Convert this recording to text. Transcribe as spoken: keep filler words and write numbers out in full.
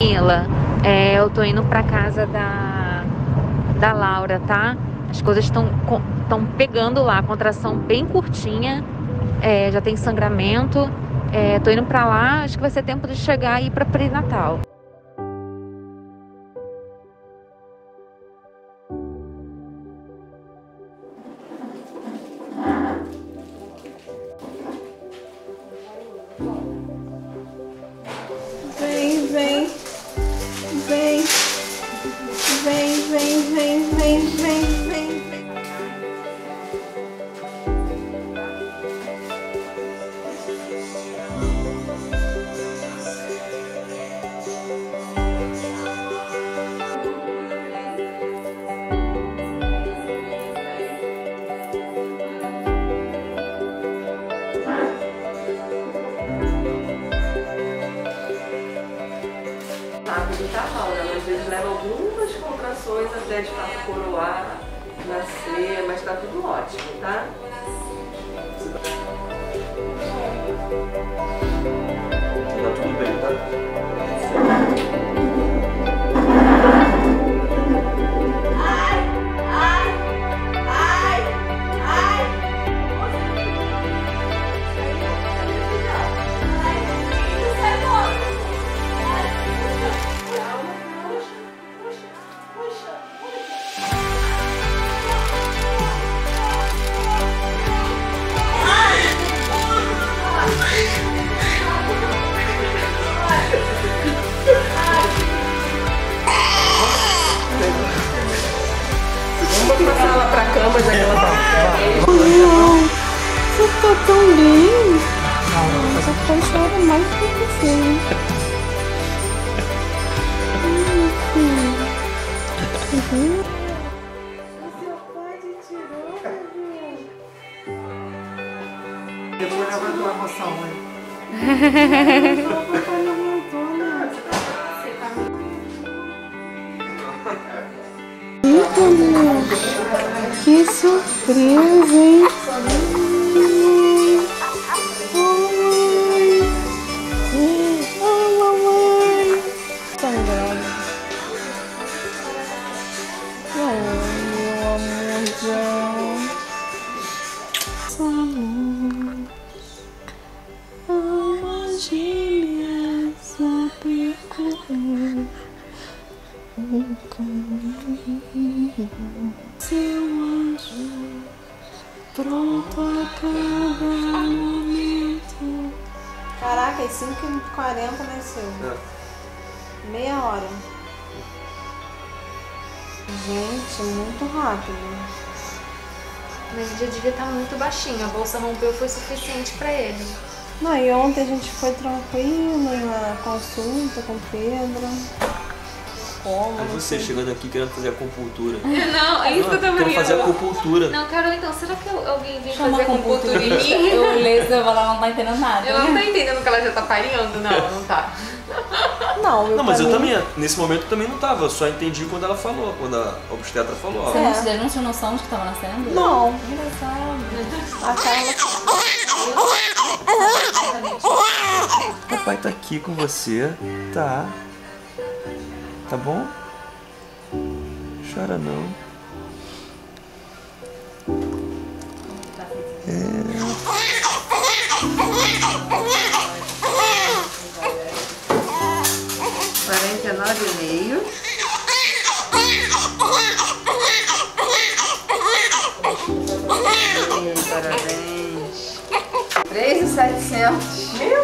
Camila, é, eu tô indo pra casa da, da Laura, tá? As coisas estão estão pegando lá, contração bem curtinha, é, já tem sangramento. É, tô indo pra lá, acho que vai ser tempo de chegar e ir pra pré-natal. Vem, vem, vem, vem, vem, vem, vem, vem, vem. Rápido, tá, Laura? Às vezes leva algumas contrações até de fato coroar, nascer, mas tá tudo ótimo, tá? Tá tudo bem, tá? Vamos passar ela pra cama, já que ela tá. Você tá tão bem. Você tá chorando mais que você. Uhum. Seu pai te tirou, bebê. Depois ela vai tomar emoção, né? O papai não voltou, né? Eita, meu. Que surpresa, hein? Oi. Oh, mamãe. Sangrando. Oh, meu amorzão. Amor. Alma gêmea, só percorrer. Seu anjo, pronto a cada momento. Caraca, às cinco e quarenta nasceu. É. Meia hora. Gente, muito rápido. Mas o dia devia estar muito baixinho, a bolsa rompeu, foi suficiente pra ele. Não, e ontem a gente foi tranquilo na consulta com o Pedro. Como? Aí você chegando aqui querendo fazer acupuntura. Não, é isso que eu tô Quero fazer acupuntura. Não, Carol, então, será que alguém vem Chama fazer acupuntura em mim? Eu olhei, eu vou lá, não tá entendendo nada. Eu não tô entendendo que ela já tá pareando, não, não tá. Não, Não, mas eu mim... também, nesse momento eu também não tava, eu só entendi quando ela falou, quando a obstetra falou, ó. Você não, você não tinha noção de que tava nascendo? Não. Engraçado. A Carla... Papai tá aqui com você, tá? Tá bom? Chora não. quarenta e nove e meio. Parabéns. três mil e setecentos.